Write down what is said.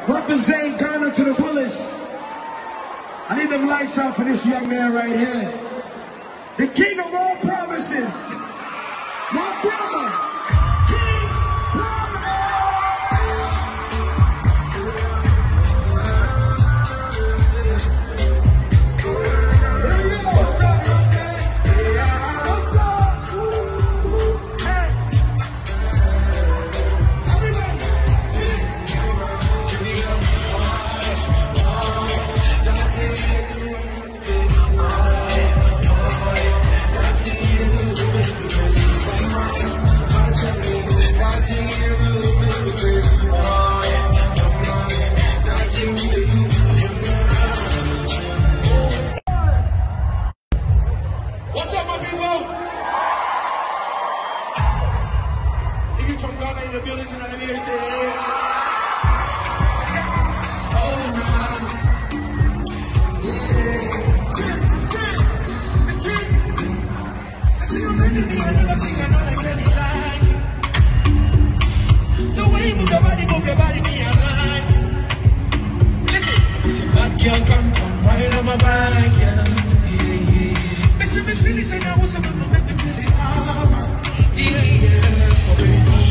Represent Ghana to the fullest. I need them lights out for this young man right here. The king of all promises. My brother. What's up, my people? If you're from Ghana in the building tonight, let me hear you say, hey. Oh, man. It's true. I see you making me, I never seen another really like you. The way you move your body, me, I like you. Listen, that girl come right on my back, yeah. Miss Philly said I was something to make me feel it. Yeah.